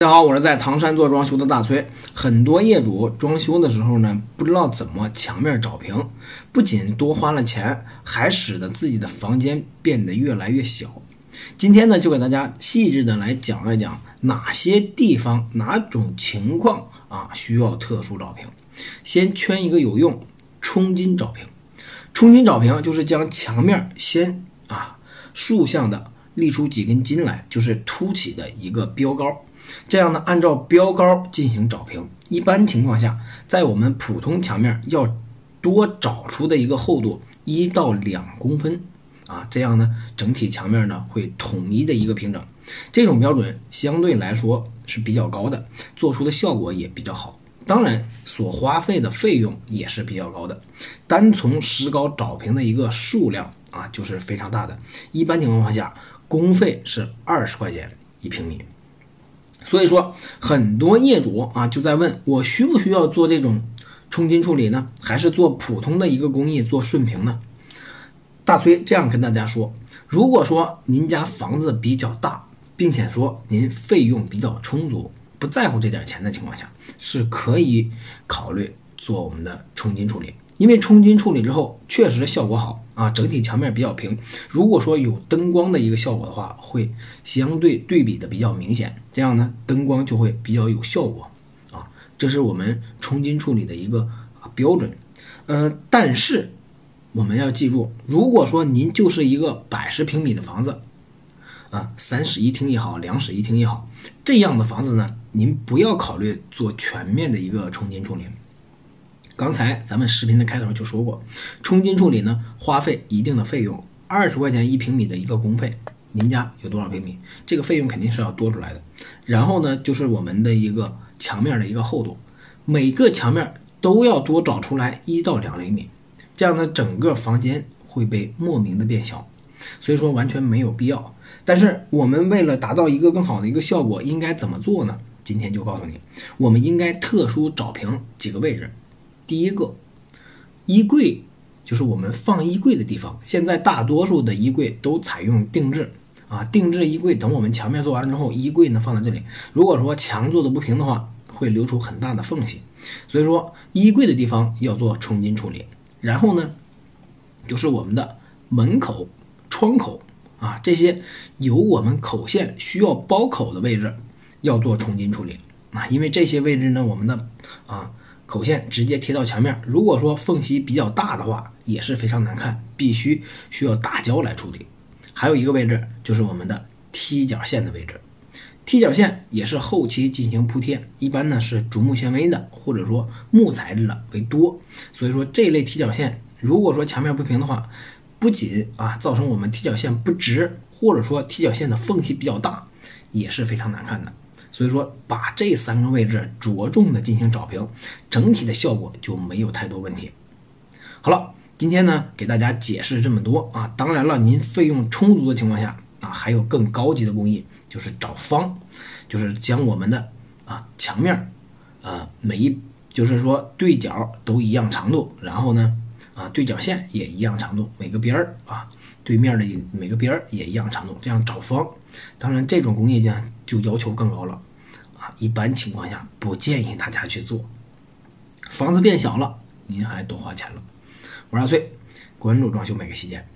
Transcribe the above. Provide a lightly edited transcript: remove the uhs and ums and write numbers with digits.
大家好，我是在唐山做装修的大崔。很多业主装修的时候呢，不知道怎么墙面找平，不仅多花了钱，还使得自己的房间变得越来越小。今天呢，就给大家细致的来讲一讲哪些地方、哪种情况需要特殊找平。先圈一个有用，冲金找平。冲金找平就是将墙面先竖向的立出几根筋来，就是凸起的一个标高。这样呢，按照标高进行找平。一般情况下，在我们普通墙面要多找出的一个厚度1到2公分这样呢，整体墙面呢会统一的一个平整。这种标准相对来说是比较高的，做出的效果也比较好。当然，所花费的费用也是比较高的。单从石膏找平的一个数量就是非常大的。一般情况下，工费是20块钱1平米。所以说，很多业主就在问我需不需要做这种冲金处理呢？还是做普通的一个工艺做顺平呢？大崔这样跟大家说，如果说您家房子比较大，并且说您费用比较充足，不在乎这点钱的情况下，是可以考虑做我们的冲金处理。因为冲金处理之后确实效果好整体墙面比较平。如果说有灯光的一个效果的话，会相对对比的比较明显，这样呢灯光就会比较有效果这是我们冲金处理的一个标准。但是我们要记住，如果说您就是一个110平米的房子3室1厅也好，2室1厅也好，这样的房子呢，您不要考虑做全面的一个冲金处理。刚才咱们视频的开头就说过，冲金处理呢花费一定的费用，20块钱1平米的一个工费，您家有多少平米，这个费用肯定是要多出来的。然后呢，就是我们的一个墙面的一个厚度，每个墙面都要多找出来1到2厘米，这样呢整个房间会被莫名的变小，所以说完全没有必要。但是我们为了达到一个更好的一个效果，应该怎么做呢？今天就告诉你，我们应该特殊找平几个位置。第一个，衣柜，就是我们放衣柜的地方。现在大多数的衣柜都采用定制定制衣柜，等我们墙面做完之后，衣柜呢放在这里。如果说墙做的不平的话，会留出很大的缝隙，所以说衣柜的地方要做冲金处理。然后呢，就是我们的门口、窗口这些有我们口线需要包口的位置要做冲金处理因为这些位置呢，我们的口线直接贴到墙面，如果说缝隙比较大的话，也是非常难看，需要打胶来处理。还有一个位置就是我们的踢脚线的位置，踢脚线也是后期进行铺贴，一般呢是竹木纤维的或者说木材质的为多。所以说这类踢脚线，如果说墙面不平的话，不仅造成我们踢脚线不直，或者说踢脚线的缝隙比较大，也是非常难看的。所以说把这3个位置着重的进行找平，整体的效果就没有太多问题。好了，今天呢给大家解释这么多当然了，您费用充足的情况下还有更高级的工艺，就是找方，就是将我们的墙面就是说对角都一样长度，然后呢对角线也一样长度，每个边对面的每个边也一样长度，这样找方。当然这种工艺呢就要求更高了一般情况下不建议大家去做。房子变小了，您还多花钱了。我是阿崔，关注装修每个细节。